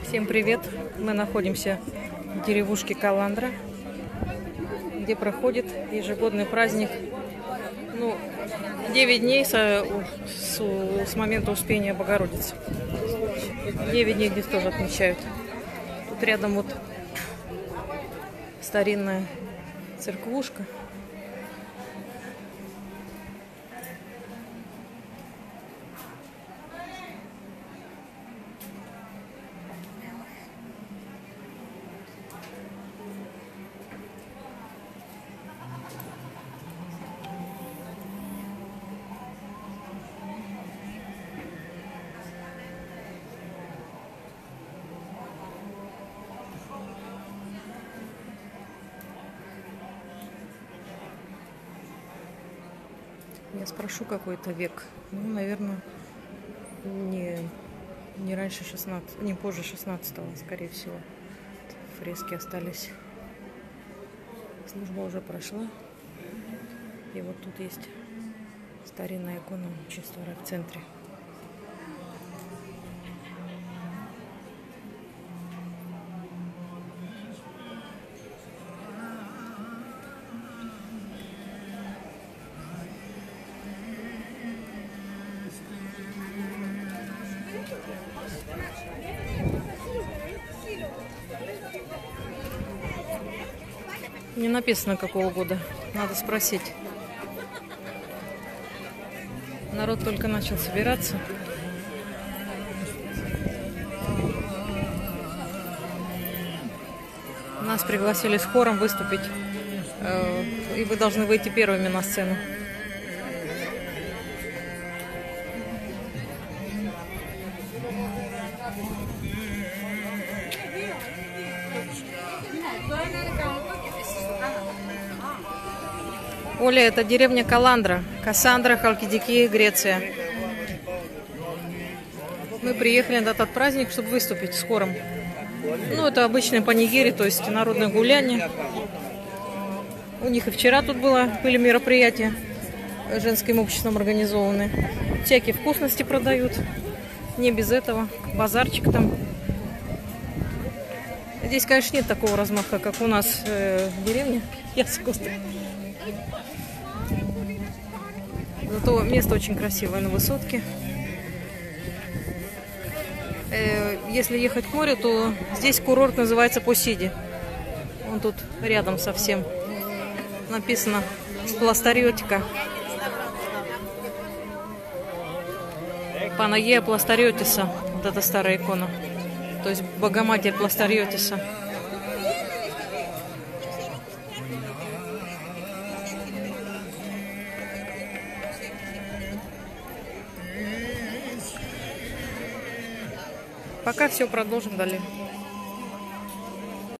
Всем привет! Мы находимся в деревушке Каландра, где проходит ежегодный праздник. 9 дней с момента Успения Богородицы. 9 дней здесь тоже отмечают. Тут рядом вот старинная церквушка. Я спрошу, какой-то век. Наверное, не раньше 16, не позже 16-го, скорее всего. Фрески остались. Служба уже прошла. И вот тут есть старинная икона, очень старая, в центре. Не написано, какого года. Надо спросить. Народ только начал собираться. Нас пригласили с хором выступить. И вы должны выйти первыми на сцену. Оля, это деревня Каландра, Кассандра, Халкидики, Греция. Мы приехали на этот праздник, чтобы выступить с хором. Это обычные панигири, то есть народное гуляние. У них и вчера тут были мероприятия женским обществом организованы. Всякие вкусности продают. Не без этого. Базарчик там. Здесь, конечно, нет такого размаха, как у нас в деревне. Зато место очень красивое, на высотке. Если ехать к морю, то здесь курорт называется Посиди. Он тут рядом совсем. Написано Пластариотика. Панагия Пластариотиса. Вот эта старая икона. То есть Богоматерь Пластариотиса. Пока все, продолжим далее.